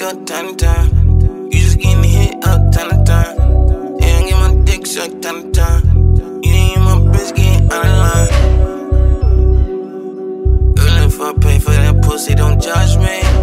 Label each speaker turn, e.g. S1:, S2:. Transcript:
S1: up time to time. You just getting hit up time to time. And I get my dick sucked time to time. You ain't my bitch getting out of line. Girl, if I pay for that pussy, don't judge me.